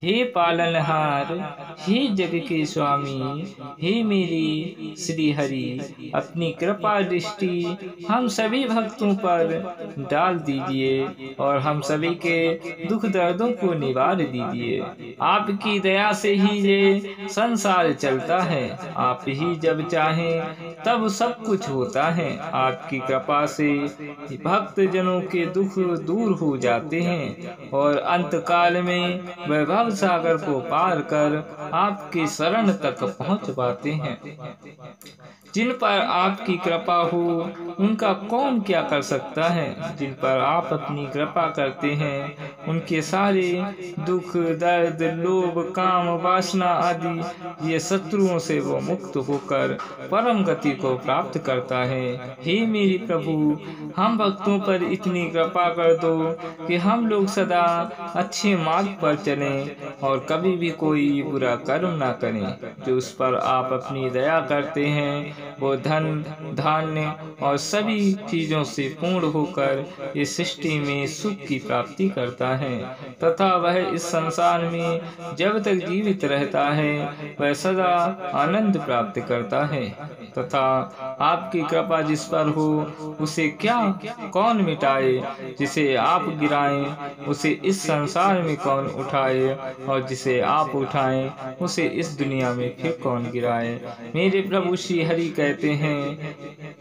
हे पालनहार, हे जग के स्वामी, हे मेरे श्री हरि, अपनी कृपा दृष्टि हम सभी भक्तों पर डाल दीजिए और हम सभी के दुख दर्दों को निवार दीजिए। आपकी दया से ही ये संसार चलता है। आप ही जब चाहें तब सब कुछ होता है। आपकी कृपा से भक्त जनों के दुख दूर हो जाते हैं और अंतकाल में वैभव सागर को पार कर आपके शरण तक पहुंच पाते हैं। जिन पर आपकी कृपा हो उनका कौन क्या कर सकता है। जिन पर आप अपनी कृपा करते हैं उनके सारे दुख दर्द लोभ काम वासना आदि ये शत्रुओं से वो मुक्त होकर परम गति को प्राप्त करता है। हे मेरे प्रभु, हम भक्तों पर इतनी कृपा कर दो कि हम लोग सदा अच्छे मार्ग पर चलें और कभी भी कोई बुरा कर्म ना करें। जो उस पर आप अपनी दया करते हैं वो धन धान्य और सभी चीजों से पूर्ण होकर इस सृष्टि में सुख की प्राप्ति करता है तथा वह इस संसार में जब तक जीवित रहता है वह सदा आनंद प्राप्त करता है। तथा आपकी कृपा जिस पर हो उसे क्या कौन मिटाए। जिसे आप गिराएं उसे इस संसार में कौन उठाए और जिसे आप उठाएं उसे इस दुनिया में फिर कौन गिराए। मेरे प्रभु श्री हरि कहते हैं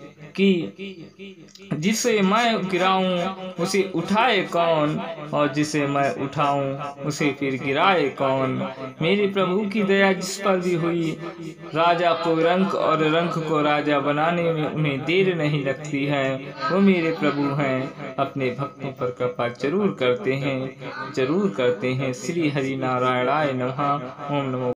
कि जिसे मैं गिराऊं उसे उठाए कौन और जिसे मैं उठाऊं उसे फिर गिराए कौन। मेरे प्रभु की दया जिस पर भी हुई, राजा को रंक और रंक को राजा बनाने में उन्हें देर नहीं लगती है। वो मेरे प्रभु हैं, अपने भक्तों पर कृपा जरूर करते हैं, जरूर करते हैं। श्री हरि नारायणाय नमः। ओम नमो